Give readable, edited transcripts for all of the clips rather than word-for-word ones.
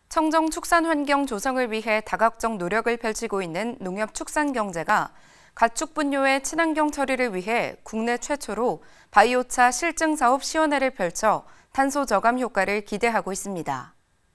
청정 축산 환경 조성을 위해 다각적 노력을 펼치고 있는 농협 축산경제가 가축 분뇨의 친환경 처리를 위해 국내 최초로 바이오차 실증 사업 시연회를 펼쳐 탄소 저감 효과를 기대하고 있습니다.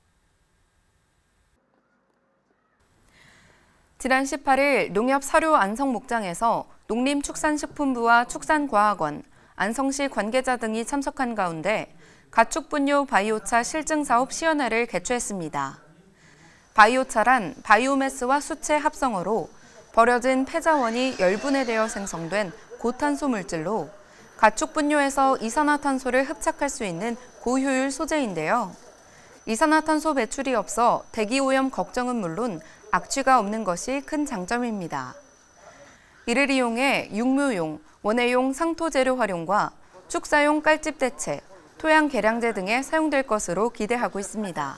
지난 18일 농협 사료 안성 목장에서 농림축산식품부와 축산과학원, 안성시 관계자 등이 참석한 가운데 가축 분뇨 바이오차 실증 사업 시연회를 개최했습니다. 바이오차란 바이오매스와 수체 합성어로 버려진 폐자원이 열분해되어 생성된 고탄소 물질로 가축 분뇨에서 이산화탄소를 흡착할 수 있는 고효율 소재인데요. 이산화탄소 배출이 없어 대기오염 걱정은 물론 악취가 없는 것이 큰 장점입니다. 이를 이용해 육묘용, 원예용 상토 재료 활용과 축사용 깔집 대체, 토양 개량제 등에 사용될 것으로 기대하고 있습니다.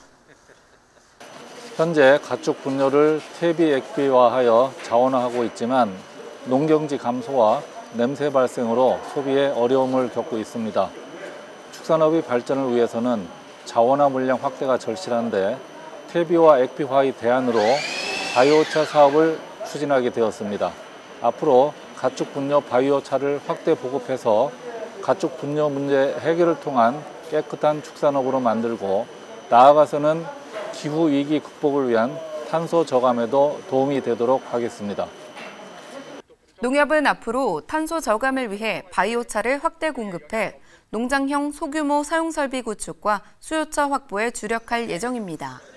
현재 가축 분뇨를 퇴비 액비화하여 자원화하고 있지만 농경지 감소와 냄새 발생으로 소비에 어려움을 겪고 있습니다. 축산업의 발전을 위해서는 자원화 물량 확대가 절실한데 퇴비와 액비화의 대안으로 바이오차 사업을 추진하게 되었습니다. 앞으로 가축 분뇨 바이오차를 확대 보급해서 가축 분뇨 문제 해결을 통한 깨끗한 축산업으로 만들고 나아가서는 기후위기 극복을 위한 탄소 저감에도 도움이 되도록 하겠습니다. 농협은 앞으로 탄소 저감을 위해 바이오차를 확대 공급해 농장형 소규모 사용설비 구축과 수요차 확보에 주력할 예정입니다.